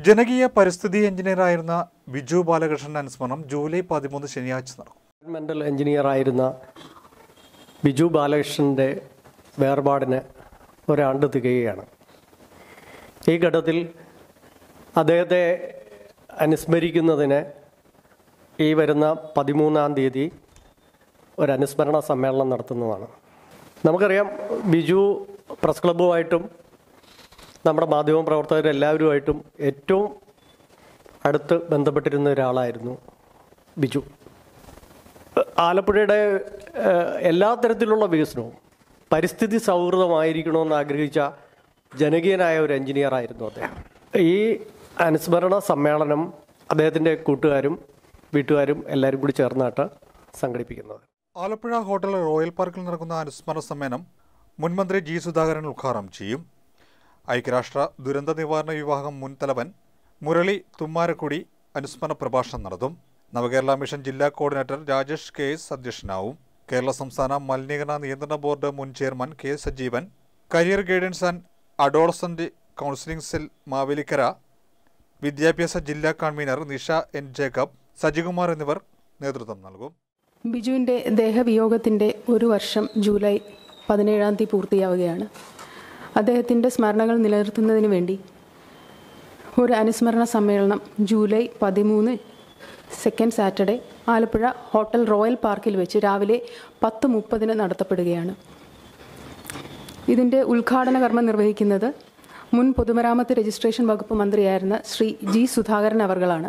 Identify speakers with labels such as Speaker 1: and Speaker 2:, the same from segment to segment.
Speaker 1: ജനകീയ പരിസ്ഥിതി എഞ്ചിനീയറായിരുന്ന ബിജു ബാലകൃഷ്ണൻ അനുസ്മരണം ജൂലൈ 13 ശനിയാഴ്ച നടക്കും.
Speaker 2: എൻവയോൺമെൻ്റൽ എഞ്ചിനീയറായിരുന്ന ബിജു ബാലകൃഷ്ണൻ്റെ വേർപാടിന് ഒരാണ്ട് തികയുകയാണ്. ഈ ഘട്ടത്തിൽ അദ്ദേഹത്തെ അനുസ്മരിക്കുന്നതിന് ഈ വരുന്ന 13-ാം തീയതി ഒരു അനുസ്മരണ സമ്മേളനം നടത്തുന്നതാണ്. നമുക്കറിയാം, ബിജു പ്രസ് ക്ലബ്ബുമായിട്ടും നമ്മുടെ മാധ്യമ പ്രവർത്തകരെല്ലാവരുമായിട്ടും ഏറ്റവും അടുത്ത് ബന്ധപ്പെട്ടിരുന്ന ഒരാളായിരുന്നു ബിജു. ആലപ്പുഴയുടെ എല്ലാ തരത്തിലുള്ള വികസനവും പരിസ്ഥിതി സൗഹൃദമായിരിക്കണമെന്ന് ആഗ്രഹിച്ച ജനകീയനായ ഒരു എഞ്ചിനീയറായിരുന്നു അദ്ദേഹം. ഈ അനുസ്മരണ സമ്മേളനം അദ്ദേഹത്തിൻ്റെ കൂട്ടുകാരും വീട്ടുകാരും എല്ലാവരും കൂടി ചേർന്നായിട്ട് സംഘടിപ്പിക്കുന്നത്.
Speaker 1: ആലപ്പുഴ ഹോട്ടൽ റോയൽ പാർക്കിൽ നടക്കുന്ന അനുസ്മരണ സമ്മേളനം മുൻ മന്ത്രി ജി സുധാകരൻ ഉദ്ഘാടനം ചെയ്യും. ഐക്യരാഷ്ട്ര ദുരന്ത നിവാരണ വിഭാഗം മുൻ തലവൻ മുരളി തുമ്മാരക്കുടി അനുസ്മരണ പ്രഭാഷണം നടത്തും. നവകേരള മിഷൻ ജില്ലാ കോർഡിനേറ്റർ രാജേഷ് KS അധ്യക്ഷനാവും. കേരള സംസ്ഥാന മലിനീകരണ നിയന്ത്രണ ബോർഡ് മുൻ chairman K Sajeevan, career guidance and adolescent counselling cell Mavelikara, വിദ്യാഭ്യാസ ജില്ലാ convener Nisha N Jacob, Sajikumar എന്നിവർ നേതൃത്വം നൽകും.
Speaker 3: ബിജുവിൻ്റെ ദേഹവിയോഗത്തിൻ്റെ ഒരു വർഷം ജൂലൈ 17-ാം തീയതി പൂർത്തിയാവുകയാണ്. അദ്ദേഹത്തിൻ്റെ സ്മരണകൾ നിലനിർത്തുന്നതിന് വേണ്ടി ഒരു അനുസ്മരണ സമ്മേളനം July 13 second Saturday Alappuzha hotel royal പാർക്കിൽ വെച്ച് രാവിലെ 10:30 നടത്തപ്പെടുകയാണ്. ഇതിൻ്റെ ഉദ്ഘാടന കർമ്മം നിർവഹിക്കുന്നത് മുൻ പൊതുമരാമത്ത് രജിസ്ട്രേഷൻ വകുപ്പ് മന്ത്രിയായിരുന്ന ശ്രീ ജി സുധാകരൻ അവർകളാണ്.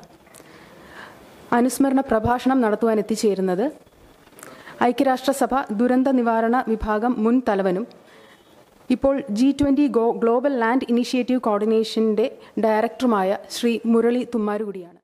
Speaker 3: അനുസ്മരണ പ്രഭാഷണം നടത്തുവാൻ എത്തിച്ചേരുന്നത് ഐക്യരാഷ്ട്രസഭ ദുരന്ത നിവാരണ വിഭാഗം മുൻ തലവനും ഇപ്പോൾ G20 ഗ്ലോബൽ ലാൻഡ് ഇനീഷ്യേറ്റീവ് കോർഡിനേഷൻ്റെ ഡയറക്ടറുമായ ശ്രീ മുരളി തുമ്മാരുകുടിയാണ്.